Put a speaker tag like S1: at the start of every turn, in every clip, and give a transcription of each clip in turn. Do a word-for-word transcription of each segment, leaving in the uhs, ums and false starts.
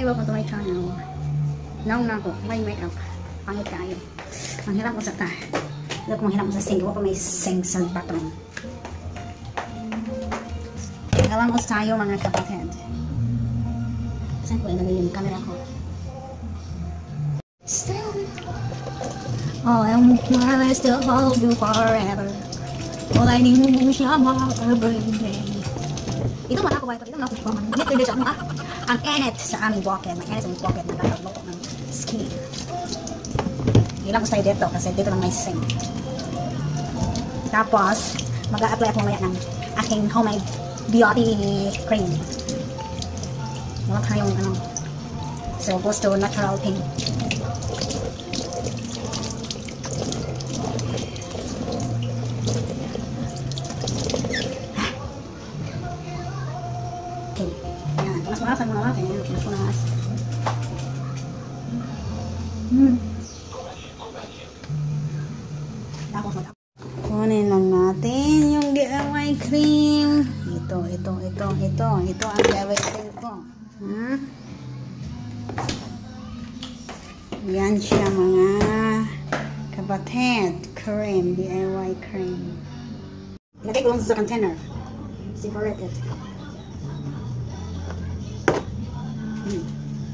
S1: welcome to my channel. Naong na ako, may makeup. Pangit kayo. Manghirap ko sa ta. Hindi ko manghirap ko sa sink. Huwag ko may sink sa bottom. Nagawangos tayo mga kapatid. Saan ko ilagay yung camera ko? Still. Oh, I'm gonna still hold you forever. All I need is your heart every day. Ito man ako ba ito? Ito man ako ba? Ito din sa mga ang enit sa aming bucket. May enit sa aming bucket. Nagkakagloto ng skin. Ilang ko tayo dito kasi dito lang may sink. Tapos, mag-a-apply ako mamaya ng aking homemade beauty cream. Wala tayong ano. So, goes to natural pink. Okay. Yan. Mas maasan mga natin. Mas maasan. Hmm. Tapos mag- kunin lang natin yung D I Y cream. Ito, ito, ito, ito. Ito ang D I Y cream ko. Hmm? Yan siya mga kapatid. Cream. D I Y cream. Ilagay ko lang sa container. Separated. Hmm.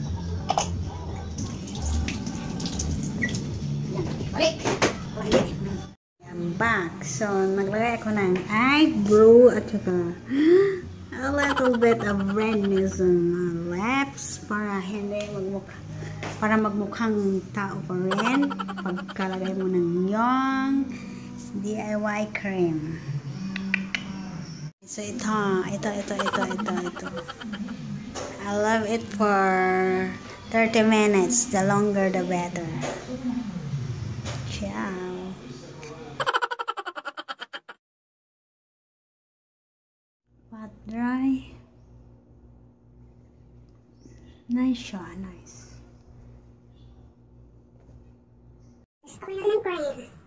S1: Yan. Balik! Balik! I'm back. So, naglagay ako ng eyebrow at saka a little bit of redness on my lips para hindi magmukha, para magmukhang tao pa rin pagkalagay mo ng yung D I Y cream. So, ito, ito, ito, ito, ito, ito. I love it for thirty minutes. The longer, the better. Ciao. Pat dry. Nice shot, nice.
S2: It's clear and bright.